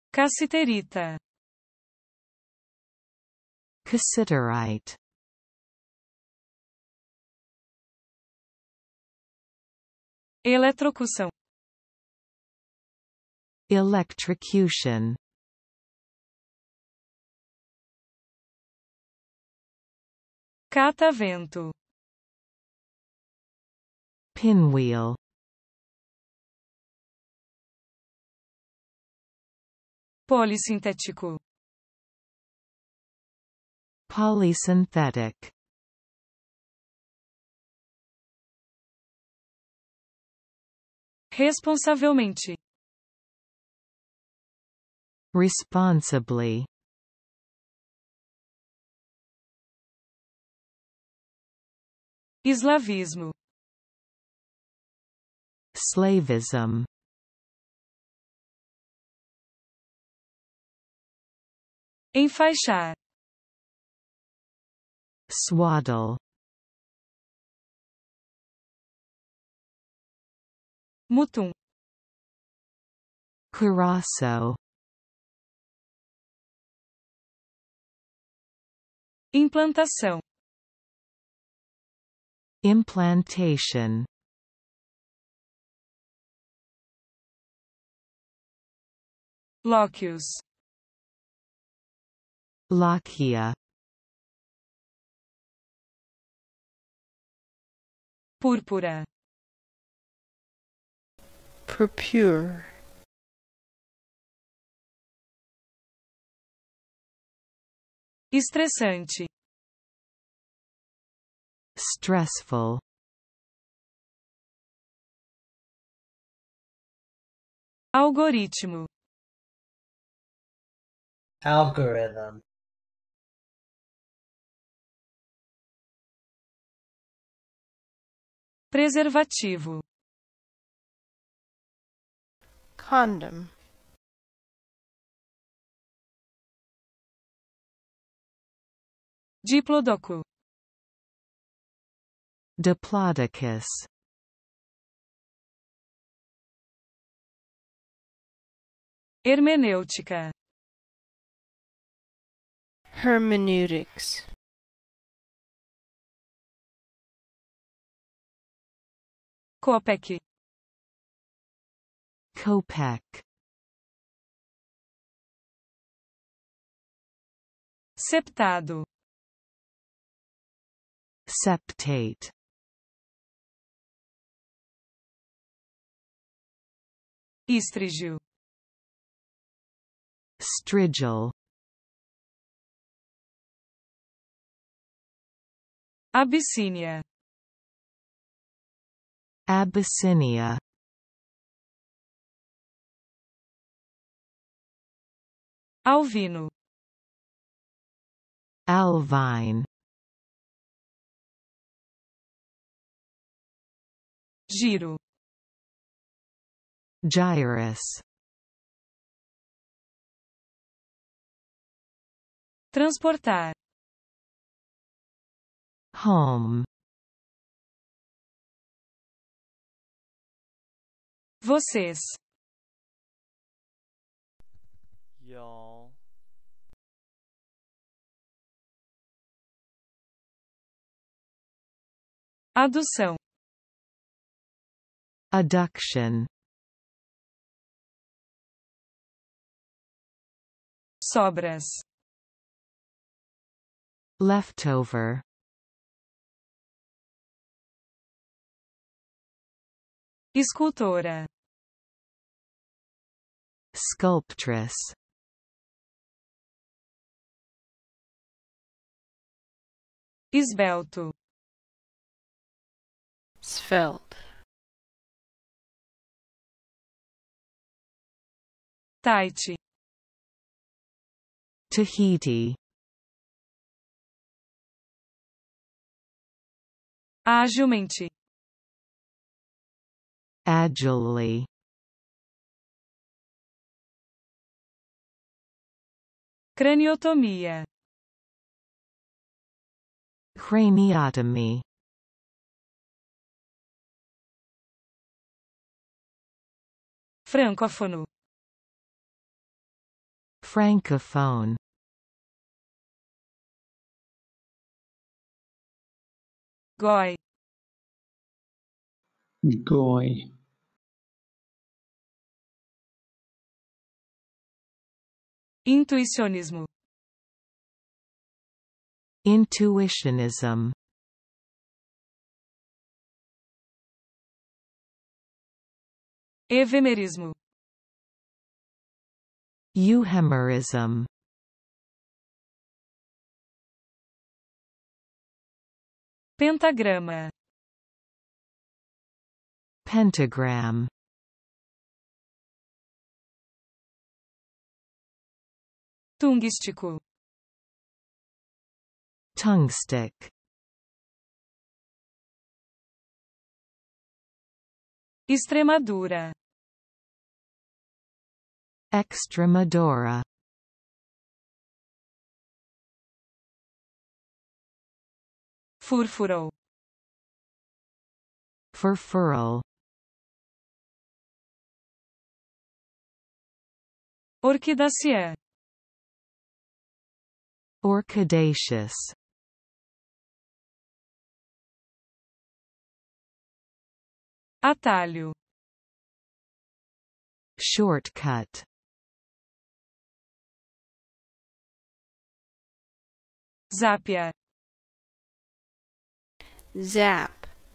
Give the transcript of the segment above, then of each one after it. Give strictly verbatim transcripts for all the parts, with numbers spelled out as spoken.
Cassiterita. Cassiterite. Eletrocução. Electrocution. Catavento. Pinwheel. Polissintético. Polysynthetic. Responsavelmente. Responsibly. Eslavismo. Slavism. Enfaixar. Swaddle. Mutum. Curaçao. Implantação. Implantation. Lóquios. Lochia. Púrpura. Purpure. Estressante. Stressful. Algoritmo. Algorithm. Preservativo. Condom. Diplodocus. Diplodocus. Hermenêutica. Hermeneutics. Copec. Copeck. Septado. Septate. Ístrigio. Strigil. Abissínia. Abyssinia. Alvino. Alvine. Giro. Gyrus. Transportar. Home. Vocês. Y'all. Adução. Adduction. Sobras. Leftover. Escultora. Sculptress. Esbelto. Svelte. Tahiti. Tahiti. Agilmente. Agilely. Craniotomia. Craniotomy. Francófono. Francophone. Goi. Goi. Intuicionismo. Intuitionism. Evemerismo. Euhemerism. Pentagrama. Pentagram. Tungstico. Tungstick. Extremadura. Extremadura. Furfurou. Furfurl. Orquidácea. Orchidaceous. Atalho. Shortcut. Zápia. Zap.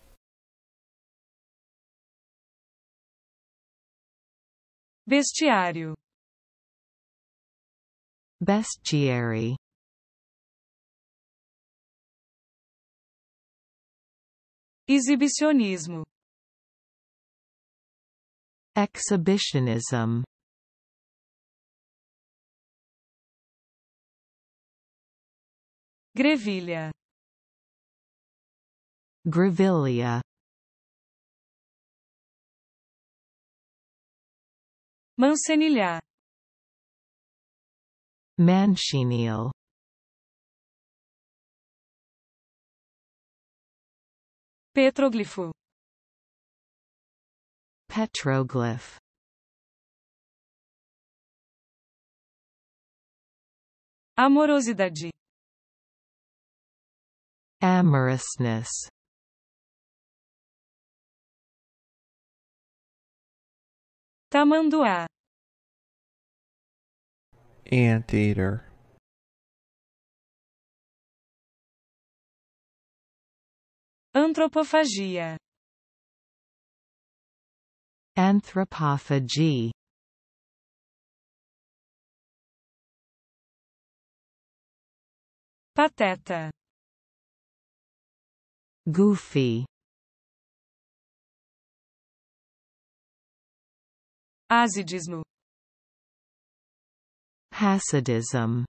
Bestiário. Bestiary. Exibicionismo. Exhibitionism. Grevilha. Grevillea. Mancenilhar. Manchineel. Petroglifo. Petroglyph. Amorosidade. Amorousness. Tamanduá. Anteater. Antropofagia. Anthropophagy. Pateta. Goofy. Azidismo. Hasidism.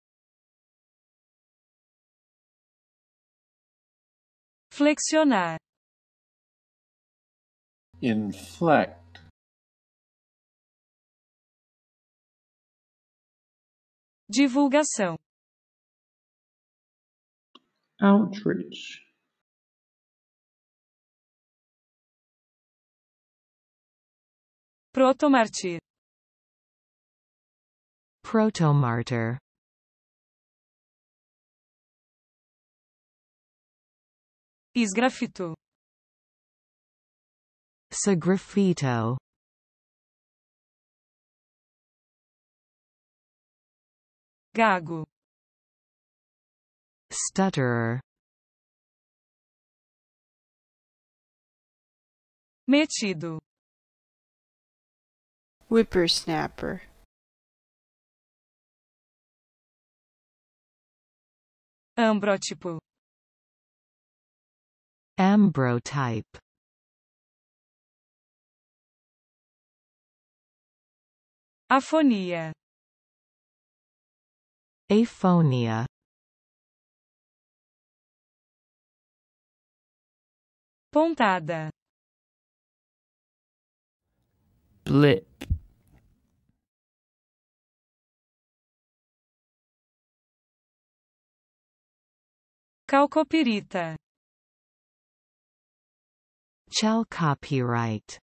Flexionar. Inflect. Divulgação. Outreach. Protomartir. Protomartyr. Esgrafito. Sgraffito. Gago. Stutterer. Metido. Whippersnapper. Ambrótipo. Ambrotype. Afonia. Aphonia. Pontada. Blip. Calcopirita. Chalcopyrite.